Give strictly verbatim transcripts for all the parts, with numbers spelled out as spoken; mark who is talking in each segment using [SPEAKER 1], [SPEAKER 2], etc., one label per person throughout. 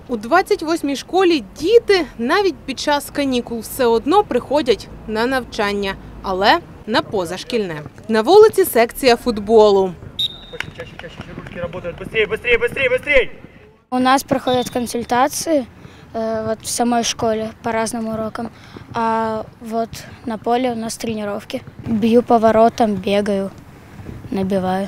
[SPEAKER 1] У двадцять восьмій школі діти навіть під час канікул все одно приходять на навчання, але на позашкільне. На вулиці секція футболу.
[SPEAKER 2] У нас проходят консультации э, вот в самой школе по разным урокам, а вот на поле у нас тренировки. Бью по воротам, бегаю, набиваю.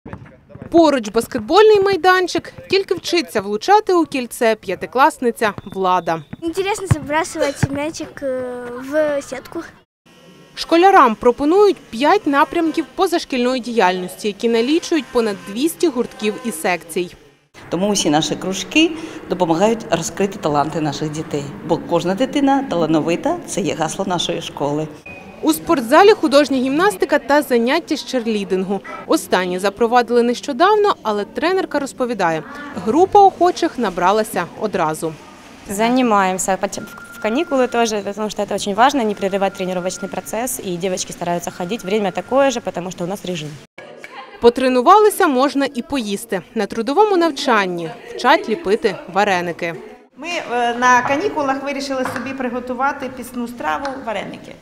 [SPEAKER 1] Поруч баскетбольний майданчик, тільки вчиться влучати у кільце п'ятикласниця Влада.
[SPEAKER 3] Интересно забрасывать мячик в сетку.
[SPEAKER 1] Школярам пропонують п'ять напрямків позашкільної діяльності, які налічують понад двісті гуртків і секцій.
[SPEAKER 4] Тому усі наші кружки допомагають розкрити таланти наших дітей, бо кожна дитина талановита – це є гасло нашої школи.
[SPEAKER 1] У спортзалі художня гімнастика та заняття з черлідингу. Останні запровадили нещодавно, але тренерка розповідає, група охочих набралася одразу.
[SPEAKER 5] Занимаемся в каникулы тоже, потому что это очень важно, не прерывать тренировочный процесс, и девочки стараются ходить. Время такое же, потому что у нас режим.
[SPEAKER 1] Потренувалися можна і поїсти. На трудовому навчанні вчать ліпити вареники.
[SPEAKER 6] Ми на канікулах вирішили собі приготувати пісну страву – вареники.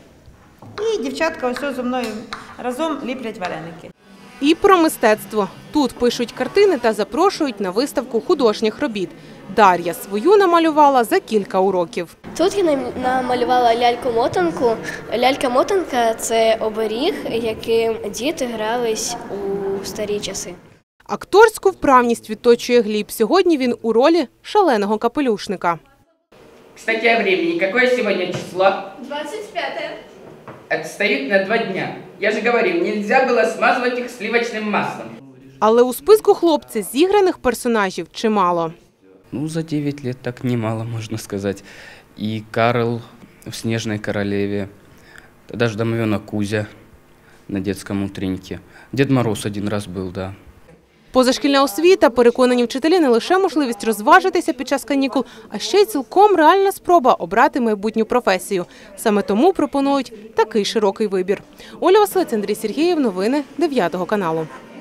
[SPEAKER 6] І дівчатка ось зі мною разом ліплять вареники.
[SPEAKER 1] І про мистецтво. Тут пишуть картини та запрошують на виставку художніх робіт. Дар'я свою намалювала за кілька уроків.
[SPEAKER 3] Тут я намалювала ляльку-мотанку. Лялька-мотанка – це оберіг, яким діти грались у старі часи.
[SPEAKER 1] Акторську вправність відточує Гліб. Сьогодні він у ролі шаленого капелюшника.
[SPEAKER 7] Кстати, о времени. Какое сегодня число?
[SPEAKER 3] двадцять п'яте.
[SPEAKER 7] Отстают на два дня. Я же говорил, нельзя было смазывать их сливочным маслом.
[SPEAKER 1] Але у списку хлопця зіграних персонажів чимало.
[SPEAKER 8] Ну, за девять лет так немало, можно сказать. И Карл в «Снежной королеве», даже домовенок Кузя на детском утреннике. Дед Мороз один раз был, да.
[SPEAKER 1] Позашкільна освіта, переконані вчителі, не лише можливість розважитися під час канікул, а ще й цілком реальна спроба обрати майбутню професію. Саме тому пропонують такий широкий вибір. Оля Василець, Андрій Сергієв, новини дев'ятого каналу.